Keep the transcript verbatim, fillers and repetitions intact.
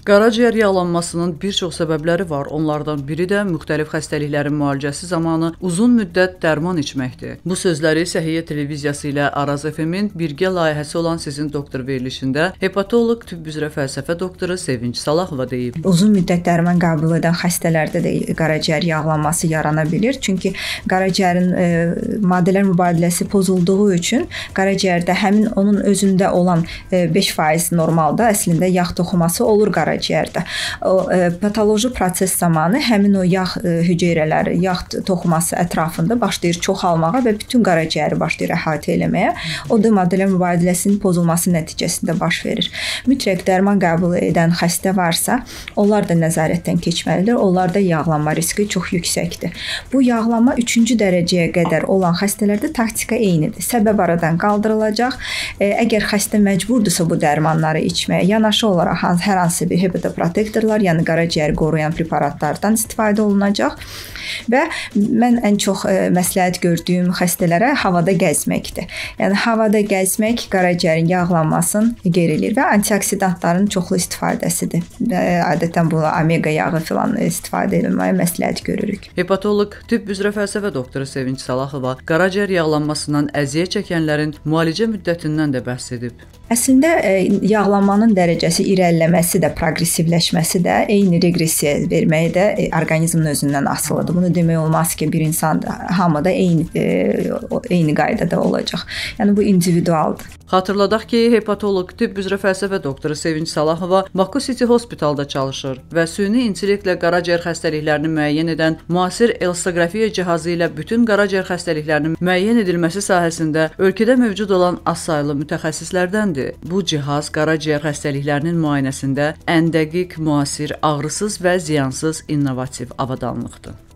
Qaraciyər yağlanmasının bir çox səbəbləri var. Onlardan biri də müxtəlif xəstəliklərin müalicəsi zamanı uzun müddət dərman içməkdir. Bu sözləri Səhiyyə televiziyası ilə Araz F M-in birgə layihəsi olan Sizin Doktor verilişində hepatoloq, tibb üzrə fəlsəfə doktoru Sevinc Salahova deyib. Uzun müddət dərman qəbul edən xəstələrdə də qaraciyər yağlanması yarana bilir. Çünki qaraciyərin e, maddələr mübadiləsi pozulduğu üçün qaraciyərdə həmin onun özündə olan e, beş faiz normalda əslində yağ toxuması olur qaraciyərdə. Qaraciyərdə. O e, patoloji proses zamanı həmin o yağ e, hüceyrələri, yağ toxuması ətrafında başlayır çoxalmağa və bütün qaraciyəri başlayır əhatə eləməyə. O da maddələr mübadiləsinin pozulması nəticəsində baş verir. Mütləq dərman qəbul edən xəstə varsa, onlar da nəzarətdən keçməlidir. Onlarda yağlanma riski çox yüksəkdir. Bu yağlanma üçüncü dərəcəyə qədər olan xəstələrdə taktika eynidir. Səbəb aradan qaldırılacaq. E, əgər xəstə məcburdursa bu dərmanları içməyə, yanaşı olaraq hər hansı bir hepatoprotektorlar, yəni qaraciyəri qoruyan preparatlardan istifadə olunacaq və mən ən çox e, məsləhət gördüyüm xəstələrə havada gəzməkdir. Yəni havada gəzmək qaraciyərin yağlanmasını gerilir və antioksidantların çoxlu istifadəsidir. Və adətən bu omega yağı filan istifadə etməyə məsləhət görürük. Hepatoloq, tibb üzrə fəlsəfə doktoru Sevinc Salahova qaraciyər yağlanmasından əziyyət çəkənlərin müalicə müddətindən də bəhs edib. Əslində e, yağlanmanın dərəcəsi irəliləməsi də, proqressivləşməsi də, eyni reqressiya verməyi də e, orqanizmin özündən asılıdır. Bunu demək olmaz ki, bir insan hamıda eyni e, eyni qaydada olacaq. Yəni bu individualdır. Xatırladaq ki, hepatoloq, tibb üzrə fəlsəfə doktoru Sevinc Salahova Baku City Hospitalda çalışır və süni intellektlə qaraciyər xəstəliklərini müəyyən edən müasir elstoqrafiya cihazı ilə bütün qaraciyər xəstəliklərinin müəyyən edilməsi sahəsində ölkədə mövcud olan az saylı mütəxəssislərdəndir. Bu cihaz qaraciyər xəstəliklərinin müayinəsində ən dəqiq, müasir, ağrısız və ziyansız innovativ avadanlıqdır.